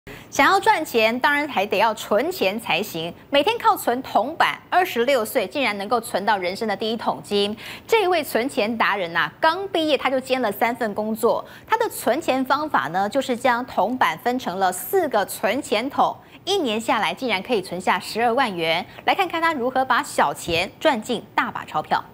想要赚钱，当然还得要存钱才行。每天靠存铜板，26岁竟然能够存到人生的第一桶金。这位存钱达人呐，刚毕业他就兼了3份工作。他的存钱方法呢，就是将铜板分成了4个存钱桶，1年下来竟然可以存下12万元。来看看他如何把小钱赚进大把钞票。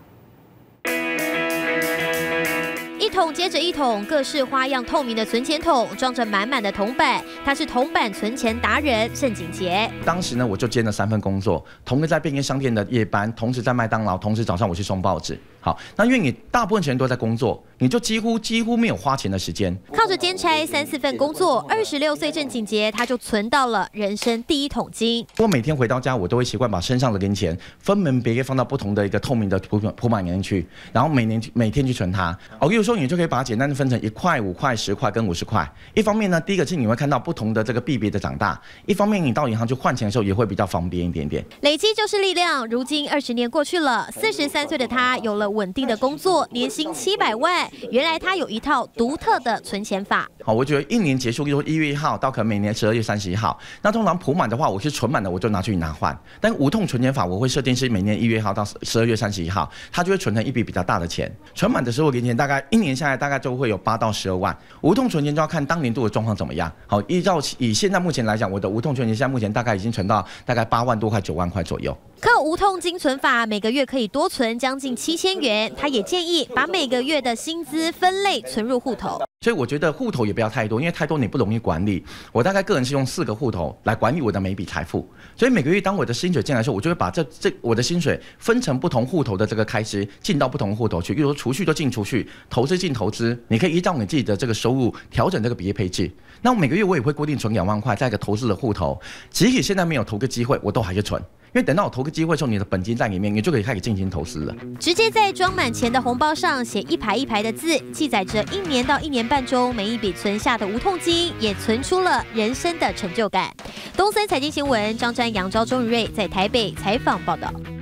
一桶接着一桶，各式花样透明的存钱筒，装着满满的铜板。他是铜板存钱达人盛景杰。 当时呢，我就兼了3份工作，同时在便利商店的夜班，同时在麦当劳，同时早上我去送报纸。好，那因为你大部分时间都在工作，你就几乎没有花钱的时间。 靠着兼差3、4份工作，26岁盛景杰他就存到了人生第一桶金。 我每天回到家，我都会习惯把身上的零钱分门别类放到不同的一个透明的铺板里面去，然后每天去存它。哦，有时候你就可以把它简单的分成1块、5块、10块跟50块。一方面呢，第一个是你会看到不同的这个币别的长大；一方面你到银行去换钱的时候也会比较方便一点点。 累积就是力量。如今20年过去了，43岁的他有了稳定的工作，年薪700万。原来他有一套独特的存钱法。 好，我觉得1年结束，比如说1月1号到可能每年12月31号。那通常普满的话，我是存满的，我就拿去拿换。但无痛存钱法我会设定是每年1月1号到12月31号，它就会存成一笔比较大的钱。存满的时候零钱大概1年下来大概就会有8到12万。无痛存钱就要看当年度的状况怎么样。好，以现在目前来讲，我的无痛存钱现在目前大概已经存到大概8万多块、9万块左右。 靠无痛金存法，每个月可以多存将近7000元。他也建议把每个月的薪资分类存入户头。 所以我觉得户头也不要太多，因为太多你不容易管理。我大概个人是用4个户头来管理我的每笔财富。所以每个月当我的薪水进来的时候，我就会把我的薪水分成不同户头的这个开支，进到不同户头去。比如说储蓄就进储蓄，投资进投资。你可以依照你自己的这个收入调整这个比例配置。那每个月我也会固定存2万块在一个投资的户头，即使现在没有投个机会，我都还是存。因为等到我投个机会的时候，你的本金在里面，你就可以开始进行投资了。 直接在装满钱的红包上写1排1排的字，记载着1年到1年半中每一笔存下的无痛金，也存出了人生的成就感。东森财经新闻张瞻、杨昭、钟宇瑞在台北采访报道。